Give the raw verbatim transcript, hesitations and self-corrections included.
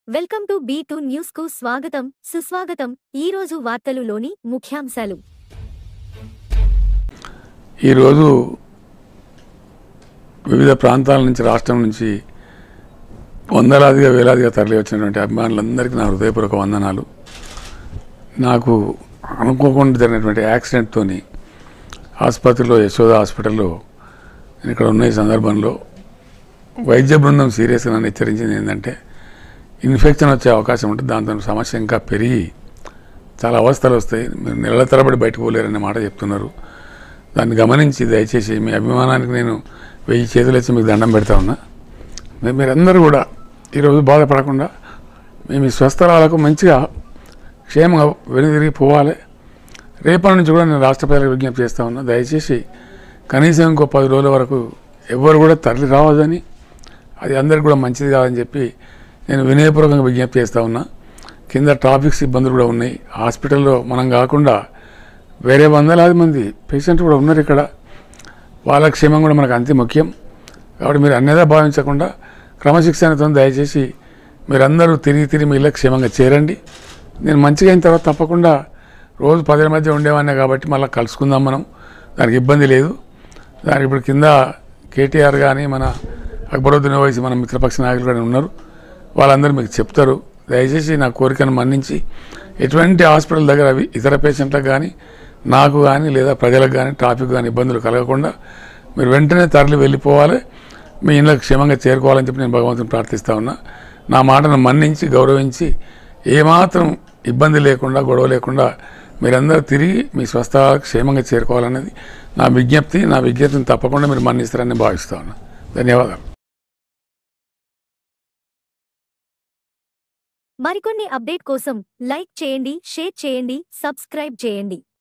Welcome to B two news కు స్వాగతం సుస్వాగతం ఈ రోజు వార్తలులోని ముఖ్యాంశాలు. ఈ రోజు వివిధ ప్రాంతాల నుంచి రాష్ట్రం నుంచి వందలాదిగా వేలాదిగా తరలి వచ్చినటువంటి అభిమానులందరికీ నా హృదయపూర్వక వందనాలు. నాకు అనుకోకుండా జరిగినటువంటి యాక్సిడెంట్తోని ఆసుపత్రిలో యశోద హాస్పిటల్లో నేను ఇక్కడ ఉన్న ఈ సందర్భంలో వైద్య బృందం సీరియస్గా నన్ను హెచ్చరించింది ఏంటంటే ఇన్ఫెక్షన్ వచ్చే అవకాశం ఉంటుంది, దాంతో సమస్య ఇంకా పెరిగి చాలా అవస్థలు వస్తాయి, మీరు నెలల తరబడి బయటకు పోలేరనే మాట చెప్తున్నారు. దాన్ని గమనించి దయచేసి మీ అభిమానానికి నేను వెయ్యి చేతులు వచ్చి మీకు దండం పెడతా ఉన్నా. మీరందరూ కూడా ఈరోజు బాధపడకుండా మేము ఈ స్వస్థలాలకు మంచిగా క్షేమంగా వెనుదిరిగి పోవాలి. రేపటి నుంచి కూడా నేను రాష్ట్ర ప్రజలకు విజ్ఞప్తి చేస్తూ ఉన్నా, దయచేసి కనీసం ఇంకో పది రోజుల వరకు ఎవ్వరు కూడా తరలి రావద్దని, అది అందరికి కూడా మంచిది కాదని చెప్పి నేను వినయపూర్వకంగా విజ్ఞప్తి చేస్తూ ఉన్నా. కింద ట్రాఫిక్ సిబ్బందులు కూడా ఉన్నాయి. హాస్పిటల్లో మనం కాకుండా వేరే వందలాది మంది పేషెంట్లు కూడా ఉన్నారు ఇక్కడ. వాళ్ళ క్షేమం కూడా మనకు అంతే ముఖ్యం. కాబట్టి మీరు అన్నేదా భావించకుండా క్రమశిక్షణతో దయచేసి మీరందరూ తిరిగి తిరిగి మీ ఇళ్ళకి క్షేమంగా చేరండి. నేను మంచిగా అయిన తర్వాత తప్పకుండా రోజు పదిల మధ్య ఉండేవాడినే కాబట్టి మళ్ళీ కలుసుకుందాం మనం, దానికి ఇబ్బంది లేదు. దానికి ఇప్పుడు కింద కేటీఆర్ కానీ మన అక్బరుద్దీన్ ఓవైసీ మన మిత్రపక్ష నాయకులు కానీ ఉన్నారు, వాళ్ళందరూ మీకు చెప్తారు. దయచేసి నా కోరికను మన్నించి ఎటువంటి హాస్పిటల్ దగ్గర అవి ఇతర పేషెంట్లకు కానీ నాకు కానీ లేదా ప్రజలకు కానీ ట్రాఫిక్ కానీ ఇబ్బందులు కలగకుండా మీరు వెంటనే తరలి వెళ్ళిపోవాలి, మీ ఇళ్ళకి క్షేమంగా చేరుకోవాలని చెప్పి నేను భగవంతుని ప్రార్థిస్తూ ఉన్నా. నా మాటను మన్నించి గౌరవించి ఏమాత్రం ఇబ్బంది లేకుండా గొడవ లేకుండా మీరందరూ తిరిగి మీ స్వస్థలాలకు క్షేమంగా చేరుకోవాలన్నది నా విజ్ఞప్తి. నా విజ్ఞప్తిని తప్పకుండా మీరు మన్నిస్తారని భావిస్తూ ఉన్నా. ధన్యవాదాలు. మరికొన్ని అప్డేట్ కోసం లైక్ చేయండి, షేర్ చేయండి, సబ్స్క్రైబ్ చేయండి.